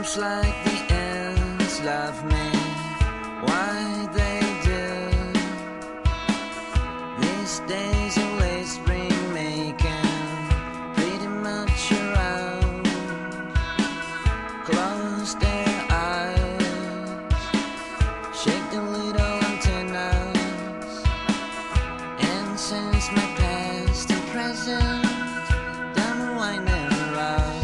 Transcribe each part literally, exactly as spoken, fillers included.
Seems like the ends love me, why they do. These days of late spring making pretty much around. Close their eyes, shake the little antennas, and sense my past and present down the winding road.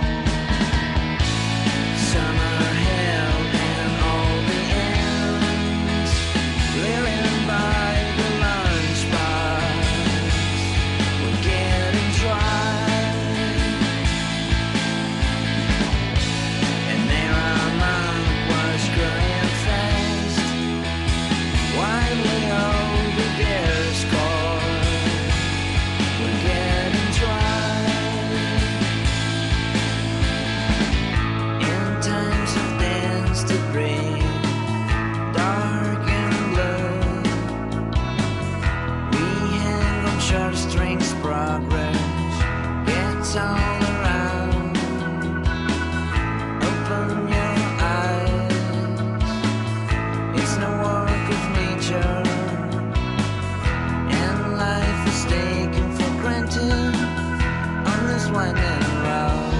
Strings progress gets all around. Open your eyes, it's no work of nature, and life is taken for granted on this winding road.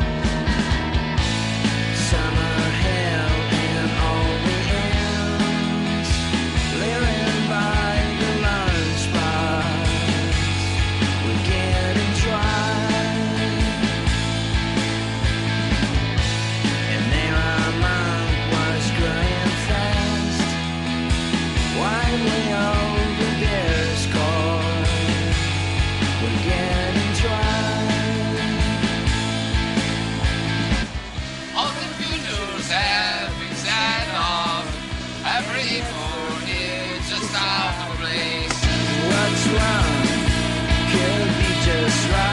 Summer hell and all the ends, leering by the lunch bar. What's wrong could be just right.